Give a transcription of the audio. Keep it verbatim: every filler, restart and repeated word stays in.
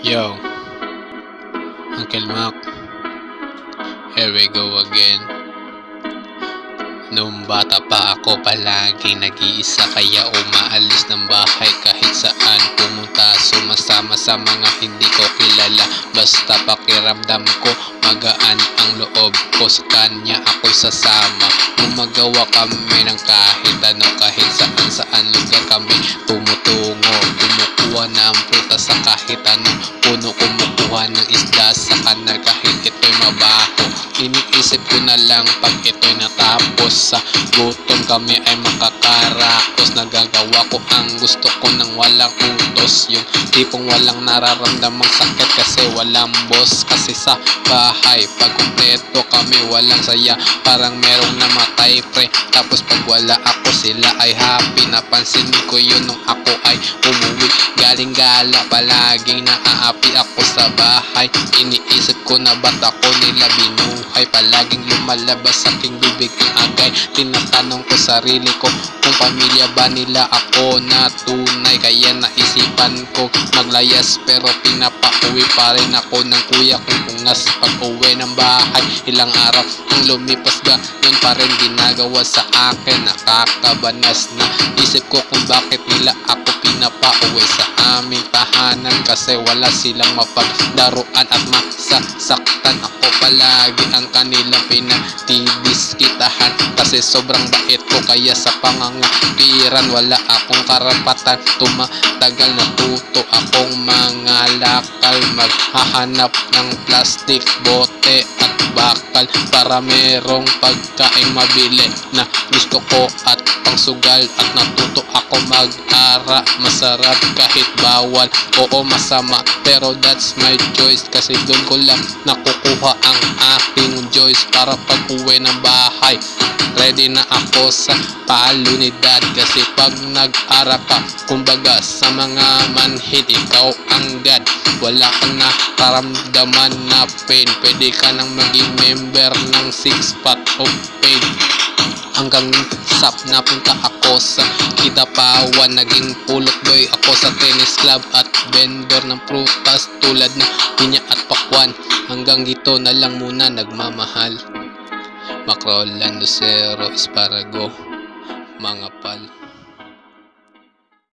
Yo, Uncle Mac, here we go again. Nung bata pa ako palagi nag-iisa, kaya umaalis ng bahay kahit saan pumunta. Sumasama sa mga hindi ko kilala, basta pakiramdam ko magaan ang loob ko. Sa kanya ako'y sasama, gumagawa kami ng kahit ano, kahit saan saan lugar kami tumutungo. Kumukuha ng prutas sa kahit ano puno, kumukuha ng isda sa kanal kahit ito'y mabaho. Iniisip ko na lang pag ito'y natapos, sa gutom kami ay makakaraos. Nagagawa ko ang gusto ko nang walang utos, yung tipong walang nararamdamang sakit kasi walang boss. Kasi sa bahay pag kumpleto kami walang saya, parang merong namatay pre. Tapos pag wala ako sila ay happy. Napansin ko yun nung ako ay umuwi galing gala, palaging naaapi ako sa bahay. Iniisip ko na ba't ako nila binuhay, palaging lumalabas sa aking bibig ang agay. Tinatanong ko sarili ko kung pamilya ba nila ako na tunay, kaya naisipan ko maglayas pero pinapauwi pa rin ako ng kuya kong pungas. Pag uwi ng bahay ilang araw ang lumipas, ganun pa rin ginagawa sa akin. Nakakabanas na isip ko kung bakit nila ako pinapauwi sa aming tahanan, kasi wala silang mapagdaruan at masasaktan. Ako palagi ang kanilang pinatidiskitahan kasi sobrang bait ko, kaya sa pangangapiran wala akong karapatan. Tumatagal natuto akong mga lakal, maghahanap ng plastic, bote at bakal para merong pagkain mabili na gusto ko at pangsugal. At natuto ako mag-ara, masarap kahit bawal, oo masama pero that's my choice, kasi doon ko lang nakukuha ang aking choice. Para pag uwi ng bahay ready na ako sa palo ni dad, kasi pag nag-ara ka kumbaga sa mga manhid ikaw ang god. Wala kang nakaramdaman na pain, pwede ka nang maging member ng six pack of pain. Hanggang sap napunta ako sa Kidapawan, naging pulot boy ako sa tennis club at vendor ng prutas tulad ng pinya at pakwan. Hanggang dito na lang muna, nagmamahal. Macrolan, Lucero, Esparago, mga pal.